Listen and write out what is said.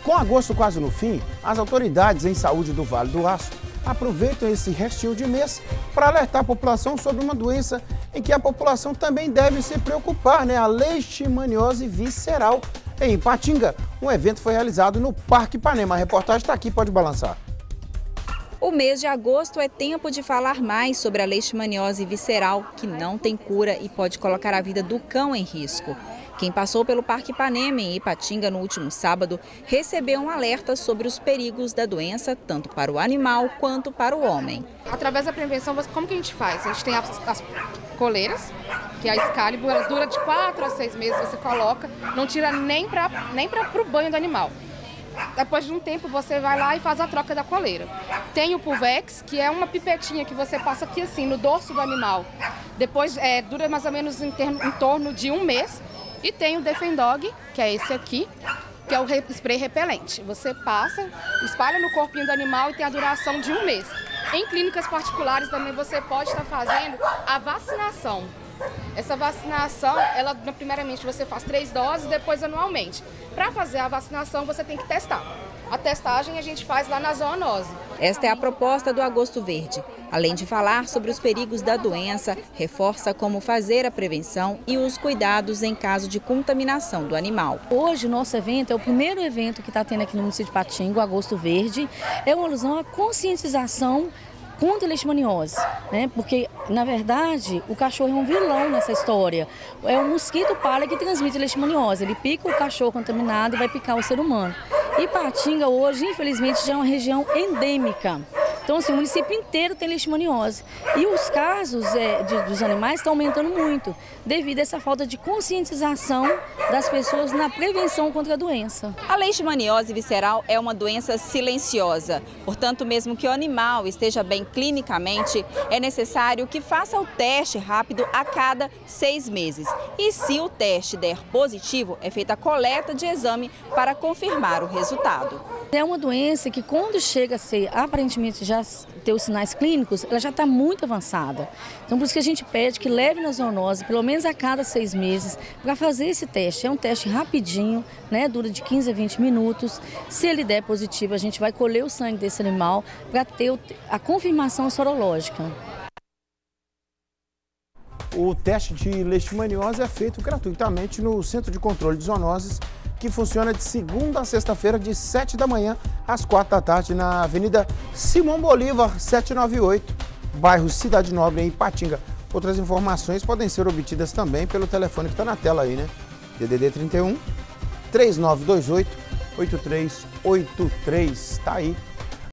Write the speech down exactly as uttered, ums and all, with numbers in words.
Com agosto quase no fim, as autoridades em saúde do Vale do Aço aproveitam esse restinho de mês para alertar a população sobre uma doença em que a população também deve se preocupar, né? A leishmaniose visceral. Em Ipatinga, um evento foi realizado no Parque Ipanema. A reportagem está aqui, pode balançar. O mês de agosto é tempo de falar mais sobre a leishmaniose visceral, que não tem cura e pode colocar a vida do cão em risco. Quem passou pelo Parque Ipanema, em Ipatinga, no último sábado, recebeu um alerta sobre os perigos da doença, tanto para o animal quanto para o homem. Através da prevenção, como que a gente faz? A gente tem as, as coleiras, que a Excalibur, ela dura de quatro a seis meses, você coloca, não tira nem para nem para o banho do animal. Depois de um tempo, você vai lá e faz a troca da coleira. Tem o Pulvex, que é uma pipetinha que você passa aqui assim, no dorso do animal. Depois, é, dura mais ou menos em, termo, em torno de um mês. E tem o Defendog, que é esse aqui, que é o spray repelente. Você passa, espalha no corpinho do animal e tem a duração de um mês. Em clínicas particulares também você pode estar fazendo a vacinação. Essa vacinação, ela primeiramente você faz três doses, depois anualmente. Para fazer a vacinação você tem que testar. A testagem a gente faz lá na zoonose. Esta é a proposta do Agosto Verde. Além de falar sobre os perigos da doença, reforça como fazer a prevenção e os cuidados em caso de contaminação do animal. Hoje o nosso evento é o primeiro evento que está tendo aqui no município de Ipatinga, o Agosto Verde. É uma alusão à conscientização contra a leishmaniose, né? Porque, na verdade, o cachorro é um vilão nessa história. É o mosquito palha que transmite a leishmaniose. Ele pica o cachorro contaminado e vai picar o ser humano. Ipatinga hoje, infelizmente, já é uma região endêmica. Então, assim, o município inteiro tem leishmaniose. E os casos é, de, dos animais estão aumentando muito, devido a essa falta de conscientização das pessoas na prevenção contra a doença. A leishmaniose visceral é uma doença silenciosa. Portanto, mesmo que o animal esteja bem clinicamente, é necessário que faça o teste rápido a cada seis meses. E se o teste der positivo, é feita a coleta de exame para confirmar o resultado. É uma doença que, quando chega a ser, aparentemente, já ter os sinais clínicos, ela já está muito avançada. Então, por isso que a gente pede que leve na zoonose, pelo menos a cada seis meses, para fazer esse teste. É um teste rapidinho, né? Dura de quinze a vinte minutos. Se ele der positivo, a gente vai colher o sangue desse animal para ter a confirmação sorológica. O teste de leishmaniose é feito gratuitamente no Centro de Controle de Zoonoses, que funciona de segunda a sexta-feira, de sete da manhã às quatro da tarde, na Avenida Simão Bolívar, setecentos e noventa e oito, bairro Cidade Nobre, em Ipatinga. Outras informações podem ser obtidas também pelo telefone que está na tela aí, né? D D D trinta e um, três nove dois oito, oito três oito três. Tá aí